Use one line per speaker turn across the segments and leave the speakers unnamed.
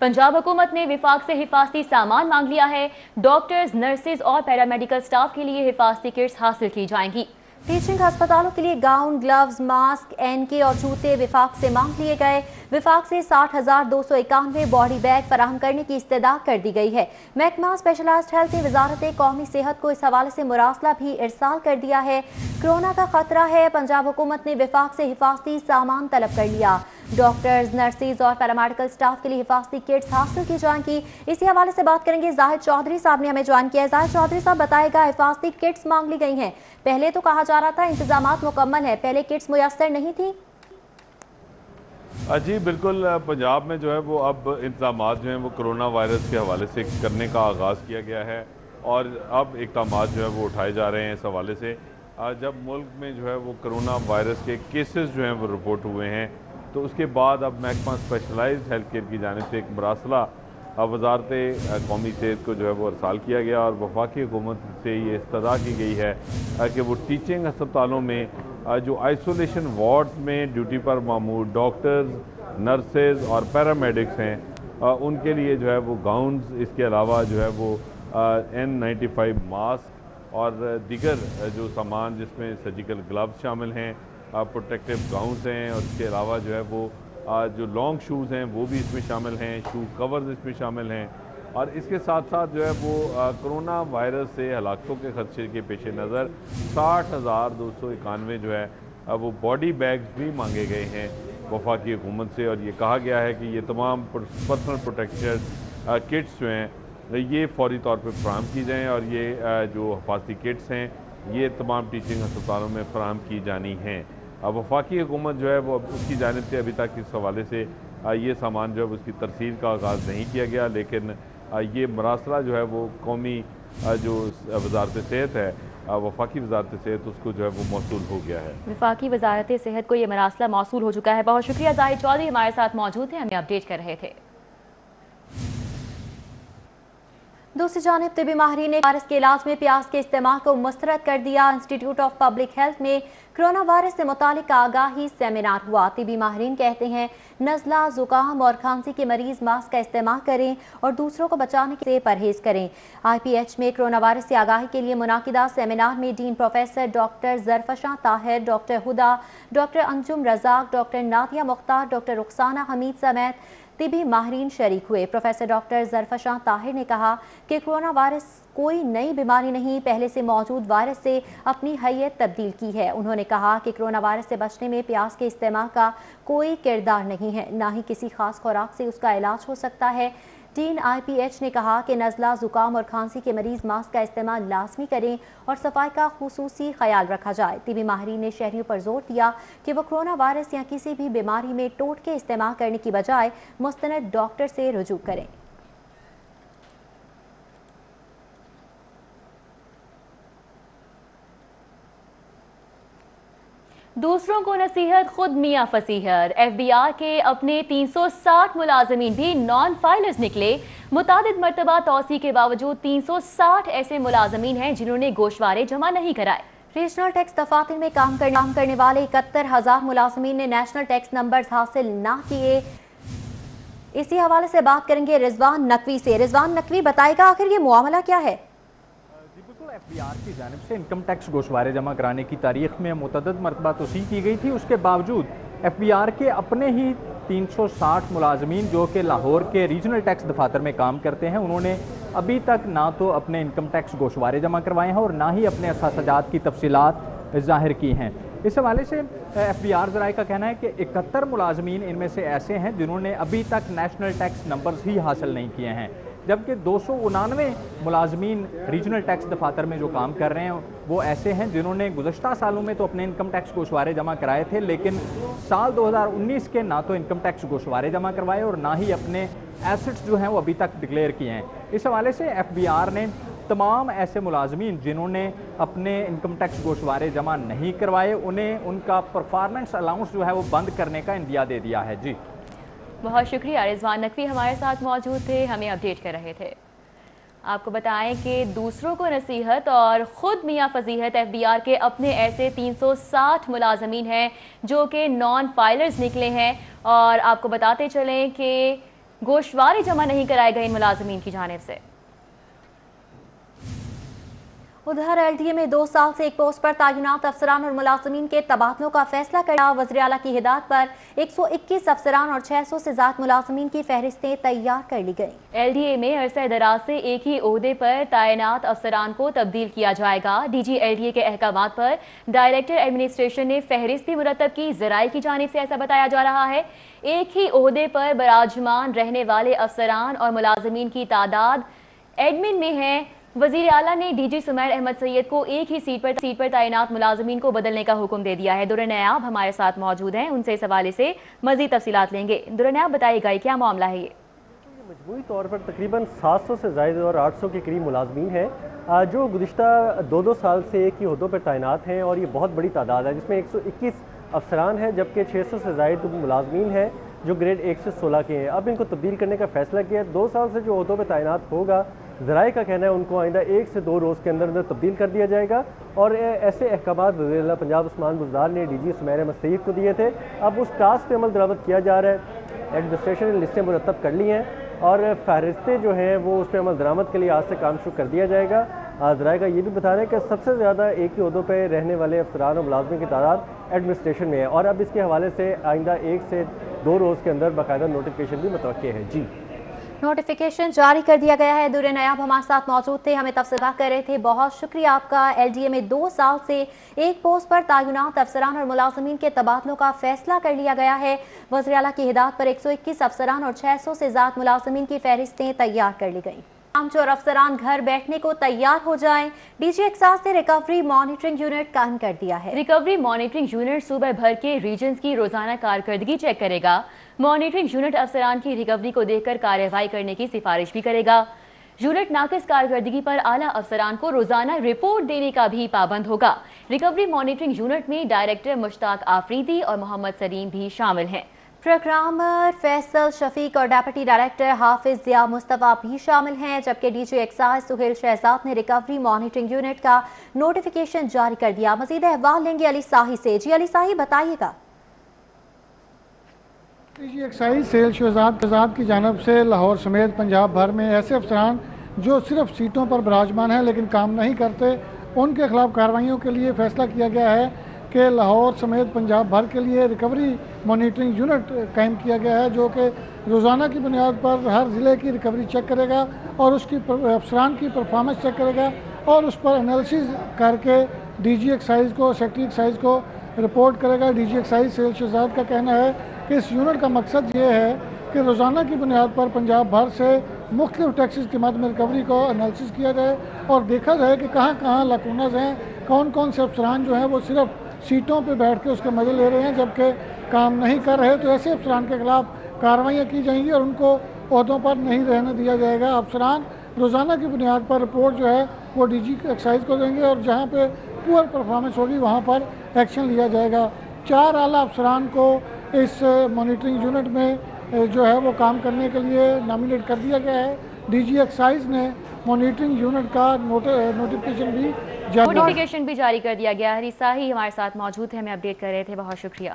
पंजाब हुकूमत ने विफाक से हिफाजती सामान मांग लिया है। डॉक्टर्स, नर्सेज और पैरामेडिकल स्टाफ के लिए हिफाजती किट्स हासिल की जाएंगी। टीचिंग अस्पतालों के लिए गाउन, ग्लव्स, मास्क, एनके और जूते विफाक से मांग लिए गए। विफाक से 60,291 बॉडी बैग फराहम करने की इस्तदा कर दी गई है। महकमा स्पेशलाइज्ड हेल्थ ने वजारत कौमी सेहत को इस हवाले से मुरासला भी इरसाल कर दिया है। कोरोना का खतरा है, पंजाब हुकूमत ने विफाक से हिफाजती सामान तलब कर लिया। डॉक्टर्स, नर्सेज और पैरामेडिकल स्टाफ के लिए हिफाजती किट्स हासिल की जाएंगी। इसी हवाले से बात करेंगे, जाहिद चौधरी साहब ने हमें ज्वाइन किया है। जाहिद चौधरी साहब, बताएगा, हिफाजती किट्स मांग ली गई हैं। पहले तो कहा जा रहा था इंतजामात मुकम्मल है, पहले किट्स मुयस्सर नहीं थी।
जी बिल्कुल, पंजाब में जो है वो अब इंतजामात जो हैं वो कोरोना वायरस के हवाले से करने का आगाज़ किया गया है और अब इक़दामात जो है वो उठाए जा रहे हैं इस हवाले से। जब मुल्क में जो है वो कोरोना वायरस के केसेस जो हैं वो रिपोर्ट हुए हैं तो उसके बाद अब महकमा स्पेशलाइज्ड हेल्थ केयर की जानिब से एक मरासला वजारत कौमी सेहत को जो है वो अरसाल किया गया और वफाकी हुकूमत से ये इस्तदा की गई है कि वो टीचिंग अस्पतालों में जो आइसोलेशन वार्ड्स में ड्यूटी पर मामूर डॉक्टर्स, नर्सेज और पैरामेडिक्स हैं उनके लिए जो है वो गाउन्स, इसके अलावा जो है वो N95 मास्क और दीगर जो सामान जिसमें सर्जिकल ग्लव्स शामिल हैं, प्रोटेक्टिव गाउन्स हैं और इसके अलावा जो है वो जो लॉन्ग शूज़ हैं वो भी इसमें शामिल हैं, शू कवर्स इसमें शामिल हैं और इसके साथ साथ जो है वो कोरोना वायरस से हलाकतों के खदशे के पेश नज़र 60,291 जो है वो बॉडी बैग्स भी मांगे गए हैं वफाकी हुकूमत से और ये कहा गया है कि ये तमाम पर्सनल प्रोटेक्शन किट्स जो हैं ये फौरी तौर पर फराहम की जाएँ और ये जो हिफाजती किट्स हैं ये तमाम टीचिंग अस्पतालों में फराहम की जानी हैं। वफाकी हुकूमत जो है वो उसकी जानिब से अभी तक इस हवाले से ये सामान जो है उसकी तरसील का आगाज़ नहीं किया गया, लेकिन ये मरासला जो है वो कौमी जो वजारत सेहत है वफाकी वजारत सेहत उसको जो है वो मौसूल हो गया है।
वफाकी वजारत सेहत को ये मरासला मौसूल हो चुका है। बहुत शुक्रिया, जाहिद चौधरी हमारे साथ मौजूद थे, हमें अपडेट कर रहे थे। दूसरी जानिब तिबी माहिरीन ने वायरस के इलाज में प्याज के इस्तेमाल को मुस्तरद कर दिया। इंस्टीट्यूट ऑफ पब्लिक हेल्थ में कोरोना वायरस से मुतालिक आगाही सेमिनार हुआ। तिबी माहिरीन कहते हैं नज़ला, जुकाम और खांसी के मरीज मास्क का इस्तेमाल करें और दूसरों को बचाने से परहेज करें। IPH में कोरोना वायरस से आगाही के लिए मुनाकिदा सेमिनार में dean professor doctor Zarfishan Tahir, doctor Huda, doctor Anjum Razzaq, doctor Nadia Mukhtar, doctor Rukhsana Hameed समेत तिबी माहिरीन शरीक हुए। प्रोफेसर डॉक्टर ज़रफ़शां ताहिर ने कहा कि कोरोना वायरस कोई नई बीमारी नहीं, पहले से मौजूद वायरस से अपनी हैयत तब्दील की है। उन्होंने कहा कि कोरोना वायरस से बचने में प्याज के इस्तेमाल का कोई किरदार नहीं है, ना ही किसी खास खुराक से उसका इलाज हो सकता है। डीन IPH ने कहा कि नज़ला, जुकाम और खांसी के मरीज मास्क का इस्तेमाल लाजमी करें और सफाई का खुसूसी ख्याल रखा जाए। तिबी माहिरीन ने शहरियों पर जोर दिया कि वो कोरोना वायरस या किसी भी बीमारी में टोटके इस्तेमाल करने की बजाय मुस्तनद डॉक्टर से रुजू करें। दूसरों को नसीहत, खुद मियां फसीहत। FBR के अपने 360 मुलाजमीन भी नॉन फाइलर्स निकले। मुतादिद मरतबा तौसी के बावजूद 360 ऐसे मुलाजमीन हैं जिन्होंने गोशवारे जमा नहीं कराए। रीजनल टैक्स दफातर में काम करने वाले 71,000 मुलाजमीन ने नेशनल टैक्स नंबर्स हासिल ना किए। इसी हवाले से बात करेंगे रिजवान नकवी से। रिजवान नकवी, बताएगा आखिर ये मुआमला क्या है?
FBR की जानिब से इनकम टैक्स गोशवारे जमा कराने की तारीख में मुतअद्दिद मरतबा तोसीह की गई थी। उसके बावजूद FBR के अपने ही 360 मुलाजमीन जो कि लाहौर के रीजनल टैक्स दफातर में काम करते हैं, उन्होंने अभी तक ना तो अपने इनकम टैक्स गोशवारे जमा करवाए हैं और ना ही अपने असासजात की तफसीलात ज़ाहिर की हैं। इस हवाले से FBR ज़राए का कहना है कि 71 मुलाजमीन इनमें से ऐसे हैं जिन्होंने अभी तक नेशनल टैक्स नंबर्स ही हासिल नहीं किए हैं, जबकि 299 मुलाजमीन रीजनल टैक्स दफातर में जो काम कर रहे हैं वो ऐसे हैं जिन्होंने गुज़श्ता सालों में तो अपने इनकम टैक्स गोशवारे जमा कराए थे, लेकिन साल 2019 के ना तो इनकम टैक्स गोशवारे जमा करवाए और ना ही अपने एसेट्स जो हैं वो अभी तक डिक्लेयर किए हैं। इस हवाले से FBR ने तमाम ऐसे मुलाजमीन जिन्होंने अपने इनकम टैक्स गोशवारे जमा नहीं करवाए उन्हें उनका परफॉर्मेंस अलाउंस जो है वो बंद करने का इंदिया दे दिया है। जी
बहुत शुक्रिया, रिजवान नकवी हमारे साथ मौजूद थे, हमें अपडेट कर रहे थे। आपको बताएं कि दूसरों को नसीहत और ख़ुद मियां फजीहत FBR के अपने ऐसे 360 मुलाजमीन हैं जो कि नॉन फाइलर्स निकले हैं। और आपको बताते चलें कि
गोशवारे जमा नहीं कराए गए इन मुलाजमीन की जानिब से।
उधर एलडीए में 2 साल से एक पोस्ट पर तैनात अफसरान और मुलाजमीन के तबादलों का फैसला कर वज़ीर आला की हिदायत पर 121 अफसरान और 600 से ज़्यादा मुलाजमीन की फहरिस्तें तैयार कर ली गई।
एलडीए में अरसा दराज से एक ही ओहदे पर तैनात अफसरान को तब्दील किया जाएगा। डीजी एलडीए के अहकामात पर डायरेक्टर एडमिनिस्ट्रेशन ने फहरिस्त भी मुरतब की। ज़राए की जानिब से ऐसा बताया जा रहा है। एक ही ओहदे पर बराजमान रहने वाले अफसरान और मुलाजमीन की तादाद एडमिन में है। वजीर आला ने डीजी सुमैर अहमद सैयद को एक ही सीट पर तैनात मुलाजमीन को बदलने का हुक्म दे दिया है। दुर्र-ए-नयाब हमारे साथ मौजूद हैं, उनसे इस हवाले से मजीद तफसीलात लेंगे। दुर्र-ए-नयाब बताइएगा क्या मामला है ये?
मजमूई तौर पर तकरीबन 700 से ज़ायद और 800 के करीब मुलाजमीन हैं जो गुज़िश्ता 2 साल से एक ही ओहदों पर तैनात हैं, और ये बहुत बड़ी तादाद है, जिसमें 121 अफसरान हैं जबकि 600 से ज़ायद मुलाजमीन हैं जो ग्रेड 1 से 16 के हैं। अब इनको तब्दील करने का फैसला किया। 2 साल से जो ओहदों पर तैनात होगा, ज़राए का कहना है उनको आइंदा 1 से 2 रोज़ के अंदर तब्दील कर दिया जाएगा। और ऐसे अहकामात वज़ीर आला पंजाब उस्मान बुज़दार ने डीजी सुमैर अहमद सैयद को दिए थे। अब उस टास्क पे अमल दरामद किया जा रहा है। एडमिनिस्ट्रेशन ने लिस्टें मुरतब कर ली हैं और फहरिस्तें जो हैं वो उस पर अमल दरामद के लिए आज से काम शुरू कर दिया जाएगा। ज़राए का ये भी बता रहे हैं कि सबसे ज़्यादा एक ही ओहदों पर रहने वाले अफसरान और मुलाजमीन की तादाद एडमिनिस्ट्रेशन में है, और अब इसके हवाले से आइंदा 1 से 2 रोज़ के अंदर बाकायदा नोटिफिकेशन भी मुतवक्किल है। जी,
नोटिफिकेशन जारी कर दिया गया है। दुर्र-ए-नयाब हमारे साथ मौजूद थे, हमें तफसील कर रहे थे। बहुत शुक्रिया आपका। एलडीए में 2 साल से एक पोस्ट पर तैनात अफसरान और मुलाजमीन के तबादलों का फैसला कर लिया गया है। वज़ीर आला की हिदायत पर 121 अफसरान और 600 से ज़्यादा मुलाजमीन की फहरिस्तें तैयार कर ली गई। कामचोर अफसरान घर बैठने को तैयार हो जाएं। डीजी एक्साइज ने रिकवरी मॉनिटरिंग यूनिट कायम कर दिया है।
रिकवरी मॉनिटरिंग यूनिट सूबे भर के रीजन्स की रोजाना कारकर्दगी चेक करेगा। मॉनिटरिंग यूनिट अफसरान की रिकवरी को देखकर कार्रवाई करने की सिफारिश भी करेगा। यूनिट नाकिस कारकर्दगी पर आला अफसरान को रोजाना रिपोर्ट देने का भी पाबंद होगा। रिकवरी मॉनिटरिंग यूनिट में डायरेक्टर मुश्ताक आफरीदी और मोहम्मद सलीम भी शामिल हैं।
प्रोग्रामर फैसल शफीक और डेप्यूटी डायरेक्टर हाफिज जिया मुस्तफा भी शामिल हैं, जबकि डीजी एक्साइज सुहेल शहजाद ने रिकवरी मॉनिटरिंग यूनिट का नोटिफिकेशन जारी कर दिया। मजीद अहवाल लेंगे अली साही से। जी अली साही बताइएगा।
डीजी एक्साइज सुहेल शहजाद की जानिब से लाहौर समेत पंजाब भर में ऐसे अफसरान जो सिर्फ सीटों पर विराजमान हैं लेकिन काम नहीं करते, उनके खिलाफ कार्रवाइयों के लिए फैसला किया गया है कि लाहौर समेत पंजाब भर के लिए रिकवरी मॉनिटरिंग यूनिट कायम किया गया है, जो कि रोज़ाना की बुनियाद पर हर ज़िले की रिकवरी चेक करेगा और उसकी अफसरान की परफॉर्मेंस चेक करेगा और उस पर एनालिसिस करके डीजी एक्साइज को, सेक्रेटरी एक्साइज को रिपोर्ट करेगा। डीजी एक्साइज सुहेल शहजाद का कहना है कि इस यूनिट का मकसद ये है कि रोज़ाना की बुनियाद पर पंजाब भर से मुख्तलिफ टैक्सेस की मद में रिकवरी को एनालिसिस किया जाए और देखा जाए कि कहाँ कहाँ लकूनस हैं, कौन कौन से अफसरान जो हैं वो सिर्फ सीटों पे बैठ के उसके मजे ले रहे हैं जबकि काम नहीं कर रहे। तो ऐसे अफसरान के खिलाफ कार्रवाइयाँ की जाएंगी और उनको ओहदों पर नहीं रहने दिया जाएगा। अफसरान रोज़ाना की बुनियाद पर रिपोर्ट जो है वो डीजी एक्साइज को देंगे और जहाँ पे पुअर परफॉर्मेंस होगी वहाँ पर एक्शन लिया जाएगा। 4 आला अफसरान को इस मॉनिटरिंग यूनिट में जो है वो काम करने के लिए नॉमिनेट कर दिया गया है। डीजी एक्साइज ने मॉनिटरिंग यूनिट का नोटिफिकेशन भी
जारी कर दिया गया है। रिसा ही हमारे साथ मौजूद है, हमें अपडेट कर रहे थे, बहुत शुक्रिया।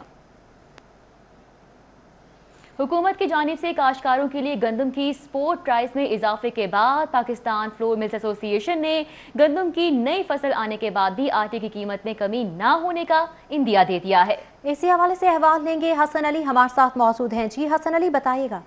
हुकूमत की जानिब से काश्तकारों के लिए गंदम की स्पोर्ट प्राइस में इजाफे के बाद पाकिस्तान फ्लोर मिल्स एसोसिएशन ने गंदम की नई फसल आने के बाद भी आटे की कीमत में कमी ना होने का इंदिया दे दिया है।
इसी हवाले से अहवाल लेंगे, हसन अली हमारे साथ मौजूद हैं। जी हसन अली बताइएगा।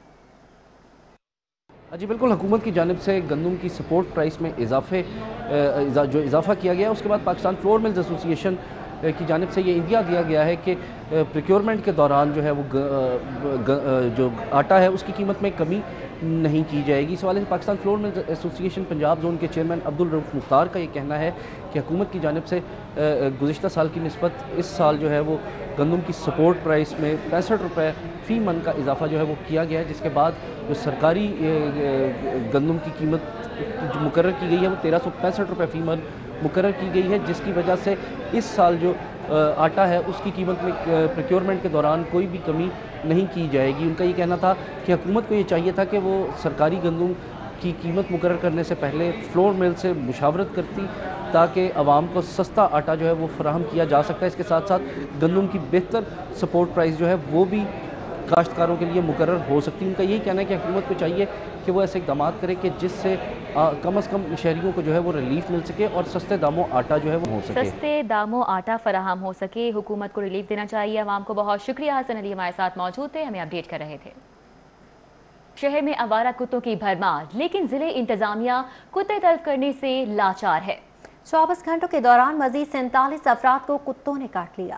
जी बिल्कुल, हुकूमत की जानिब से गंदम की सपोर्ट प्राइस में जो इजाफा किया गया, उसके बाद पाकिस्तान फ्लोर मिल्स एसोसिएशन की जानिब से ये इंदिया दिया गया है कि प्रोक्योरमेंट के दौरान जो है वो जो आटा है उसकी कीमत में कमी नहीं की जाएगी। इस हवाले से Pakistan flour mills association Punjab zone के चेयरमैन अब्दुल रऊफ मुख्तार का ये कहना है कि हुकूमत की जानिब से गुज़िश्ता साल की निस्बत इस साल जो है वो गंदम की सपोर्ट प्राइस में 65 रुपये फ़ी मन का इजाफा जो है वो किया गया है, जिसके बाद जो सरकारी गंदम की कीमत जो मुकर्रर की गई है वो 1365 रुपये फ़ी मन मुकर्रर की गई है, जिसकी वजह से इस साल जो आटा है उसकी कीमत में प्रोक्योरमेंट के दौरान कोई भी कमी नहीं की जाएगी। उनका ये कहना था कि हुकूमत को ये चाहिए था कि वो सरकारी गंदम की कीमत मुकर्रर करने से पहले फ्लोर मिल से मुशावरत करती ताकि आवाम को सस्ता आटा जो है वो फराहम किया जा सकता है। इसके साथ साथ गंदम की बेहतर सपोर्ट प्राइस जो है वो भी काश्तकारों के लिए मुकर्रर हो सकती है। उनका यही कहना है कि हुकूमत को चाहिए कि वो ऐसे इक़दाम करे कि जिससे कम अज़ कम शहरियों को जो है वो रिलीफ मिल सके और सस्ते दामों आटा जो है वो हो सके,
सस्ते दामों आटा फराहम हो सके। हुकूमत को रिलीफ देना चाहिए। अवाम को बहुत शुक्रिया। हसन अली हमारे साथ मौजूद थे, हमें अपडेट कर रहे थे। शहर में आवारा कुत्तों की भरमार, लेकिन जिले इंतजामिया कुत्ते तलब करने से लाचार है।
24 घंटों के दौरान मजीद 47 अफराद को कुत्तों ने काट लिया।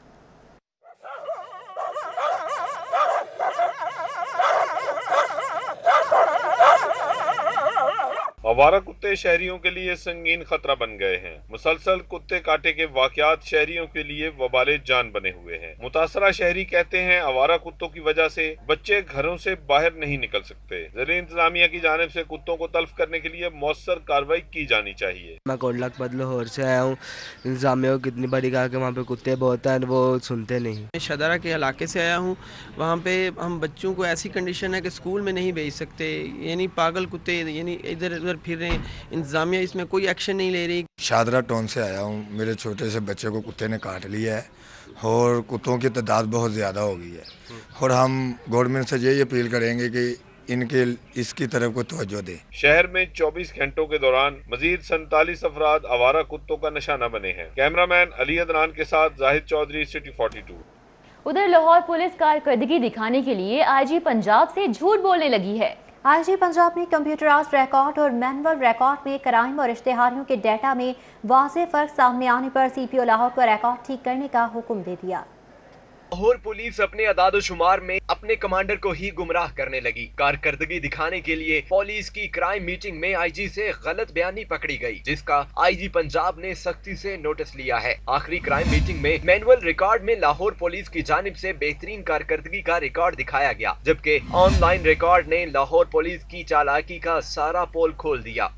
आवारा कुत्ते शहरियों के लिए संगीन खतरा बन गए हैं। मुसलसल कुत्ते काटे के वाकयात शहरियों के लिए वबाले जान बने हुए हैं। मुतासरा शहरी कहते हैं आवारा कुत्तों की वजह से बच्चे घरों से बाहर नहीं निकल सकते। जिले इंतजामिया की जानिब से कुत्तों को तल्फ करने के लिए मौसर कार्रवाई की जानी चाहिए।
मैं कोटलाख लाहौर से आया हूँ। इंतजामिया को कितनी बारी कहा कि वहाँ पे कुत्ते बहुत हैं, वो सुनते नहीं।
मैं शदरा के इलाके से आया हूँ। वहाँ पे हम बच्चों को ऐसी कंडीशन है कि स्कूल में नहीं भेज सकते, यानी पागल कुत्ते यानी इधर उधर फिर रहे हैं। इंतजामिया इसमें कोई एक्शन नहीं ले रही।
शादरा टाउन से आया हूँ। मेरे छोटे से बच्चे को कुत्ते ने काट लिया है और कुत्तों की तादाद बहुत ज़्यादा हो गई है और हम गवर्नमेंट से यही अपील करेंगे कि इनके इसकी तरफ को तवज्जो दें।
शहर में 24 घंटों के दौरान मजीद 47 अफराद आवारा कुत्तों का निशाना बने हैं। कैमरामैन अली अदनान के साथ जाहिद चौधरी, सिटी 42।
उधर लाहौर पुलिस कारकर्दगी दिखाने के लिए आईजी पंजाब से झूठ बोलने लगी है।
आईजी पंजाब ने कंप्यूटराइज्ड रिकॉर्ड और मैनुअल रिकॉर्ड में क्राइम और इश्तिहारियों के डेटा में वाज़ेह फर्क सामने आने पर सीपीओ लाहौर को रिकॉर्ड ठीक करने का हुक्म दे दिया।
लाहौर पुलिस अपने अदाद-ओ-शुमार में अपने कमांडर को ही गुमराह करने लगी। कारकर्दगी दिखाने के लिए पुलिस की क्राइम मीटिंग में आईजी से गलत बयानी पकड़ी गई, जिसका आईजी पंजाब ने सख्ती से नोटिस लिया है। आखिरी क्राइम मीटिंग में मैनुअल रिकॉर्ड में लाहौर पुलिस की जानिब से बेहतरीन कारकर्दगी का रिकॉर्ड दिखाया गया, जबकि ऑनलाइन रिकॉर्ड ने लाहौर पुलिस की चालाकी का सारा पोल खोल दिया।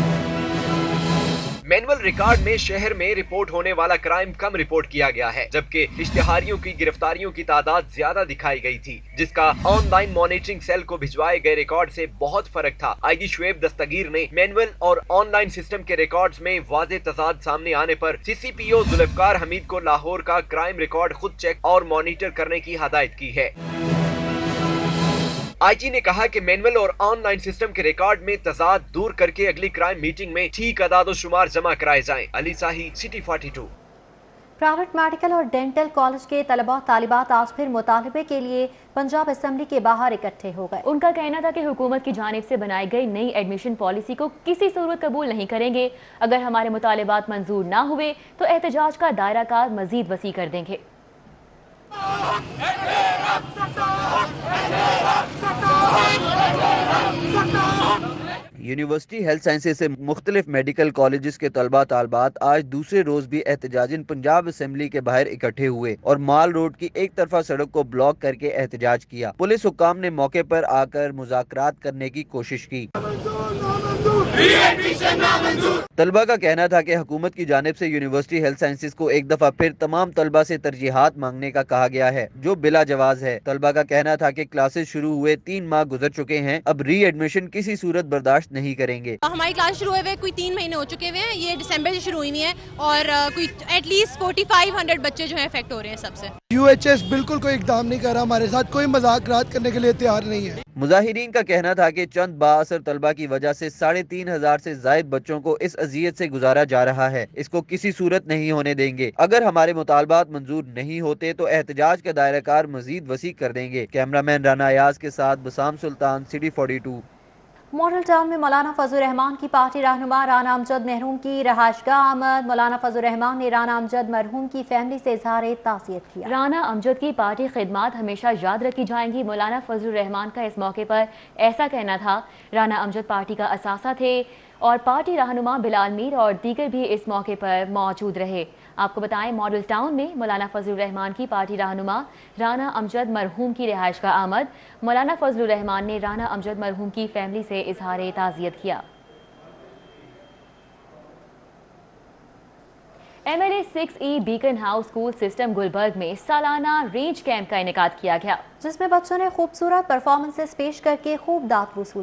मैनुअल रिकॉर्ड में शहर में रिपोर्ट होने वाला क्राइम कम रिपोर्ट किया गया है, जबकि इश्तिहारियों की गिरफ्तारियों की तादाद ज्यादा दिखाई गई थी, जिसका ऑनलाइन मॉनिटरिंग सेल को भिजवाए गए रिकॉर्ड से बहुत फर्क था। आईजी शुएब दस्तगीर ने मैनुअल और ऑनलाइन सिस्टम के रिकॉर्ड्स में वाज़ेह तजाद सामने आने पर सीसीपीओ जुल्फकार हमीद को लाहौर का क्राइम रिकॉर्ड खुद चेक और मॉनिटर करने की हदायत की है। आईजी ने कहा कि मैनुअल और ऑनलाइन सिस्टम के रिकॉर्ड में तजाद दूर करके अगली क्राइम मीटिंग में ठीक अदाद शुमार जमा कराए जाएं। Ali Sahi, city 42।
Private medical और डेंटल कॉलेज के तलबा तालिबात आज फिर मुतालबे के लिए पंजाब असेंबली के बाहर इकट्ठे हो गए।
उनका कहना था कि हुकूमत की जानिब से बनाई गई नई एडमिशन पॉलिसी को किसी सूरत कबूल नहीं करेंगे। अगर हमारे मुतालिबात मंजूर ना हुए तो एहतजाज का दायरा कार मजीद वसी कर देंगे।
यूनिवर्सिटी हेल्थ साइंसेज से मुख्तलिफ मेडिकल कॉलेजेस के तलबा तालबात आज दूसरे रोज भी एहतजाजन पंजाब असेंबली के बाहर इकट्ठे हुए और माल रोड की एक तरफा सड़क को ब्लॉक करके एहतजाज किया। पुलिस हुक्काम ने मौके पर आकर मुज़ाकरात करने की कोशिश की। तलबा का कहना था कि हुकूमत की जानिब से यूनिवर्सिटी हेल्थ साइंसेज को एक दफा फिर तमाम तलबा से तरजीहात मांगने का कहा गया है, जो बिला जवाज है। तलबा का कहना था कि क्लासेस शुरू हुए 3 माह गुजर चुके हैं, अब री एडमिशन किसी सूरत बर्दाश्त नहीं करेंगे।
हमारी क्लास शुरू हुए कोई 3 महीने हो चुके हुए हैं, ये दिसंबर से शुरू हुई हुई है और कोई एटलीस्ट 4500 बच्चे जो है इफेक्ट हो रहे हैं सबसे।
यूएचएस बिल्कुल कोई इकदाम नहीं कर रहा, हमारे साथ कोई मजाकरात करने के लिए तैयार नहीं है।
मुजाहिरीन का कहना था कि चंद बाअसर तलबा की वजह से 3500 से जायद बच्चों को इस अजियत से गुजारा जा रहा है। इसको किसी सूरत नहीं होने देंगे। अगर हमारे मुतालबात मंजूर नहीं होते तो एहतजाज का दायरा कार मजीद वसी कर देंगे। कैमरामैन राना अयाज के साथ Basam Sultan, city 42।
Model town में मौलाना फजल रहमान की पार्टी रहनुमा राना अमजद मरहूम की रहायशगाह आमद। मौलाना फजल रहमान ने राना अमजद मरहूम की फैमिली से इजहार ताज़ियत किया।
राना अमजद की पार्टी खिदमात हमेशा याद रखी जाएंगी। मौलाना फजल रहमान का इस मौके पर ऐसा कहना था। राना अमजद पार्टी का असासा थे और पार्टी रहनुमा बिलाल मीर और दीगर भी इस मौके पर मौजूद रहे। आपको बताएं, मॉडल टाउन में मौलाना फजल रहमान की पार्टी रहनुमा राना अमजद मरहूम की रिहाइश का आमद। मौलाना फजल रहमान ने राना अमजद मरहूम की फैमिली से इजहार ताज़ियत किया। MLA 6E Beaconhouse school system Gulberg में सालाना रेंज कैंप का इनेकाद किया गया,
जिसमें बच्चों ने खूबसूरत परफॉर्मेंसेस पेश करके खूब दाद वसूल की।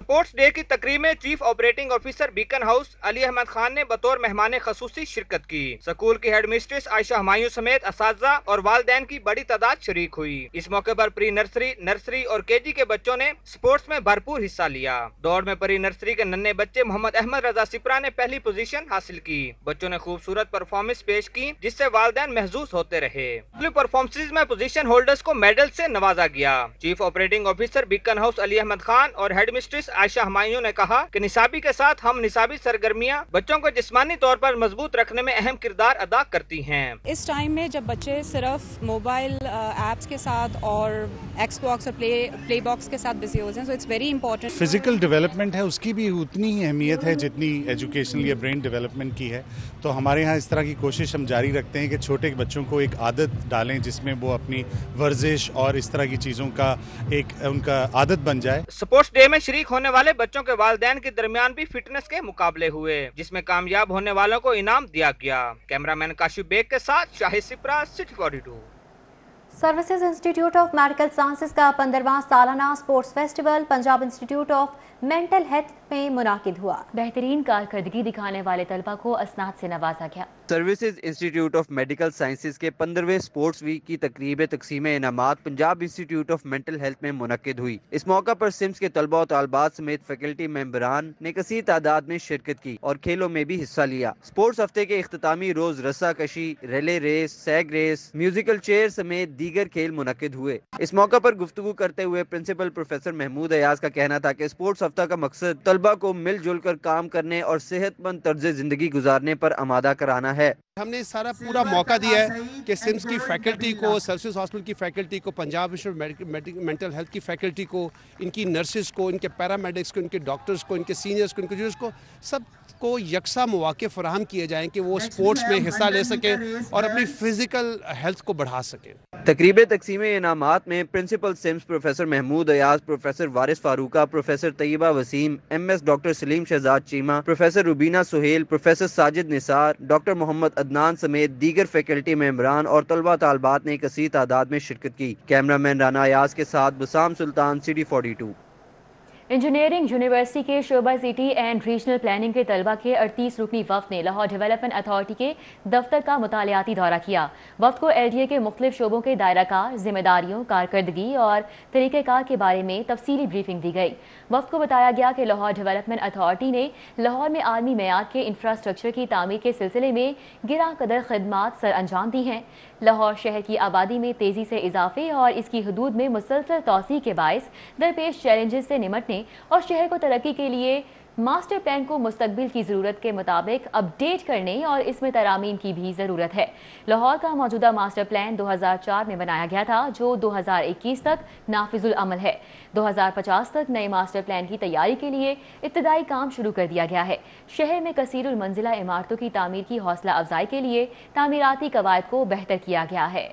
स्पोर्ट्स डे की तकरीब में chief operating officer Beaconhouse Ali Ahmed Khan ने बतौर मेहमान खसूसी शिरकत की। स्कूल की हेडमिस्ट्रेस आयशा हुमायूं समेत असातिज़ा और वालिदैन की बड़ी तादाद शरीक हुई। इस मौके पर प्री नर्सरी, नर्सरी और केजी के बच्चों ने स्पोर्ट्स में भरपूर हिस्सा लिया। दौड़ में प्री नर्सरी के नन्हे बच्चे मोहम्मद अहमद रजा सिपरा ने पहली पोजीशन हासिल की। बच्चों ने खूबसूरत परफॉर्मेंस पेश की जिससे वालिदैन महजूज होते रहे। परफॉर्मेंसेज में पोजीशन होल्डर्स को मेडल से नवाजा गया। Chief operating officer Beaconhouse Ali Ahmed Khan और हेडमिस्ट्रेस आयशा हुमायूं ने कहा कि निसाबी के साथ हम निसाबी सरगर्मियां बच्चों को जिस्मानी तौर पर मजबूत रखने में अहम किरदार अदा करती हैं।
इस टाइम में जब बच्चे सिर्फ मोबाइल ऐप्स के साथ और एक्सबॉक्स और प्ले बॉक्स के साथ बिजी हो जाएं, so it's very important.
Physical development है उसकी भी उतनी ही अहमियत है जितनी एजुकेशनल या ब्रेन डेवलपमेंट की है। तो हमारे यहाँ इस तरह की कोशिश हम जारी रखते हैं कि छोटे बच्चों को एक आदत डालें जिसमें वो अपनी वर्जिश और इस तरह की चीज़ों का एक उनका आदत बन जाए।
स्पोर्ट्स डे में शरीक होने वाले बच्चों के वालिदैन के दरमियान भी फिटनेस के मुकाबले हुए जिसमें कामयाब होने वालों को इनाम दिया गया। कैमरामैन काशिफ बेग के साथ Shahid Sipra, city 42।
Services institute of medical sciences का 15वां सालाना sports festival Punjab institute of mental health में मुनाकिद हुआ।
बेहतरीन कारकर्दगी दिखाने वाले तलबा को असनाद से नवाजा गया।
Services institute of medical sciences के 15वें स्पोर्ट्स वीक की तकरीब तकसीम इनामात Punjab institute of mental health में मुनक्किद हुई। इस मौका पर सिम्स के तलबा और तालबात समेत फैकल्टी मेंबरान ने कसीर तादाद में शिरकत की और खेलों में भी हिस्सा लिया। स्पोर्ट्स हफ्ते के इख्तितामी रोज रस्सा कशी, relay race, sack race, musical chair समेत दीगर खेल मुनक्किद हुए। इस मौका पर गुफ्तगू करते हुए प्रिंसिपल प्रोफेसर महमूद अयाज का कहना था कि स्पोर्ट्स हफ्ता का मकसद तलबा को मिलजुल कर काम करने और सेहतमंद तर्ज जिंदगी गुजारने पर आमादा कराना है।
हमने सारा पूरा मौका दिया है कि सिम्स की फैकल्टी को, सर्विसेज हॉस्पिटल की फैकल्टी को, पंजाब इंस्टीट्यूट मेंटल हेल्थ की फैकल्टी को, इनकी नर्सेज को, इनके पैरामेडिक्स को, इनके डॉक्टर्स को, इनके सीनियर्स को, इनके जूनियर्स को, सबको यकसा मौके फराहम किए जाएं कि वो स्पोर्ट्स में हिस्सा ले सकें और अपनी फिजिकल हेल्थ को बढ़ा सकें।
तकरीब तकसीम इनामात में principal SIMS professor Mahmood Ayaz, professor Waris Farooqa, professor Tayyaba Waseem, MS doctor Saleem Shahzad Cheema, professor Rubina Suhail, professor Sajid Nisar, doctor Mohammad Adnan समेत दीगर फैकल्टी मेंबरान और तलबा तालबात ने कसीर तादाद में शिरकत की। कैमरामैन राना अयाज के साथ Basam Sultan, city 42।
Engineering university के शोबा सिटी एंड रीजनल प्लानिंग के तलबा के 38 रुकनी वफ्द ने लाहौर डेवलपमेंट अथॉरिटी के दफ्तर का मुतालियाती दौरा किया। वफ्द को LDA के मुख्तलिफ शोबों के दायराकार, जिम्मेदारियों, कारकर्दगी और तरीक़ेकार के बारे में तफसीली ब्रीफिंग दी गई। वफ्द को बताया गया कि लाहौर डेवलपमेंट अथॉरिटी ने लाहौर में आलमी मेयार के इंफ्रास्ट्रक्चर की तामीर के सिलसिले में गिरा कदर खदमात सर अंजाम दी हैं। लाहौर शहर की आबादी में तेज़ी से इजाफे और इसकी हदूद में मुसलसल तोसी के बायस दरपेश चैलेंजेस से निमटने और शहर को तरक्की के लिए मास्टर प्लान को मुस्तकबिल की ज़रूरत के मुताबिक अपडेट करने और इसमें तरामीम की भी ज़रूरत है। लाहौर का मौजूदा मास्टर प्लान 2004 में बनाया गया था जो 2021 तक नाफिजुल अमल है। 2050 तक नए मास्टर प्लान की तैयारी के लिए इब्तदाई काम शुरू कर दिया गया है। शहर में कसीरुल मंजिला इमारतों की तामीर की हौसला अफजाई के लिए तामीराती कवायद को बेहतर किया गया है।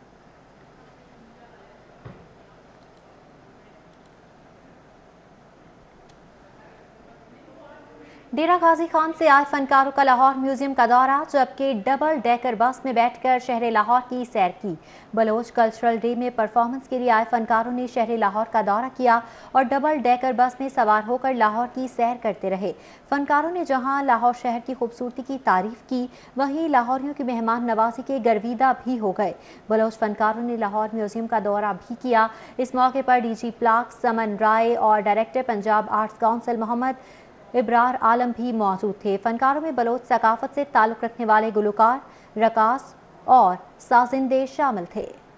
डेरा गाजी खान से आए फनकारों का लाहौर म्यूजियम का दौरा, जबकि डबल डेकर बस में बैठकर शहर लाहौर की सैर की। बलोच कल्चरल डे में परफॉर्मेंस के लिए आए फनकारों ने शहर लाहौर का दौरा किया और डबल डेकर बस में सवार होकर लाहौर की सैर करते रहे। फनकारों ने जहां लाहौर शहर की खूबसूरती की तारीफ की, वहीं लाहौरियों की मेहमान नवाजी के गर्विदा भी हो गए। बलोच फनकारों ने लाहौर म्यूजियम का दौरा भी किया। इस मौके पर DG प्लाक समन राय और director Punjab arts council Mohammad Ibrar Alam भी मौजूद थे। फनकारों में बलोच सकाफत से ताल्लुक़ रखने वाले गुलकार, रकास और साजिंदे शामिल थे।